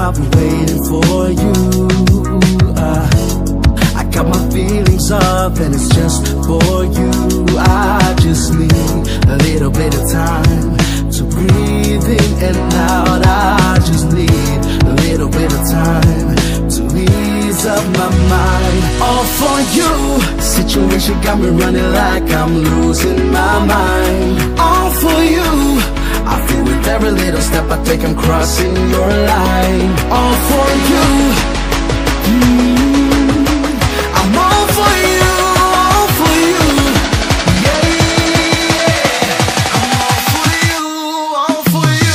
I've been waiting for you. I got my feelings up and it's just for you. I just need a little bit of time to breathe in and out. I just need a little bit of time to ease up my mind. All for you. Situation got me running like I'm losing my mind. All for you. I feel with every little step I take I'm crossing your line. All for you. I'm all for you, all for you. Yeah, I'm all for you, all for you.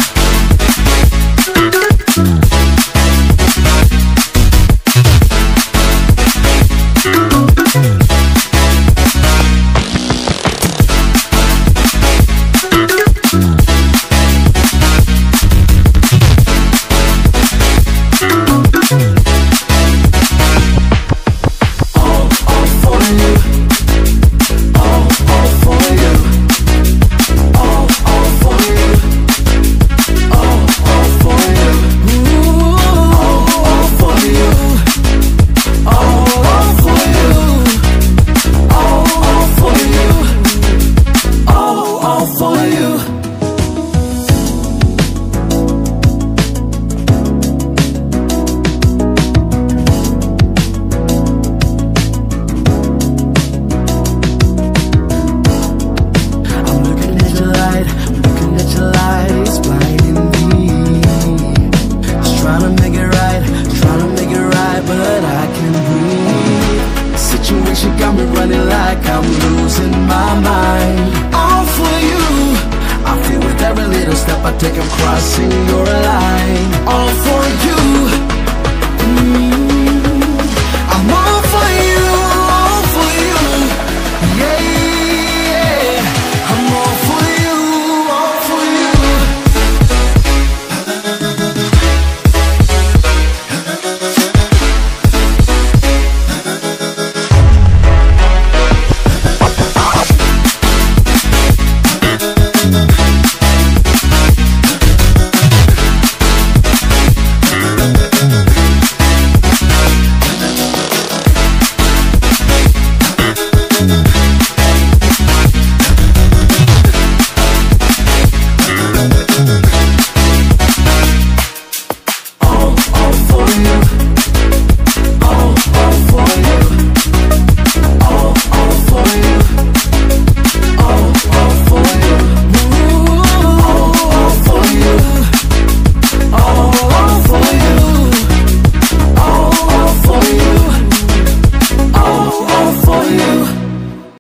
Got me running like I'm losing my mind. All for you. I feel with every little step I take I'm crossing your line. All for you.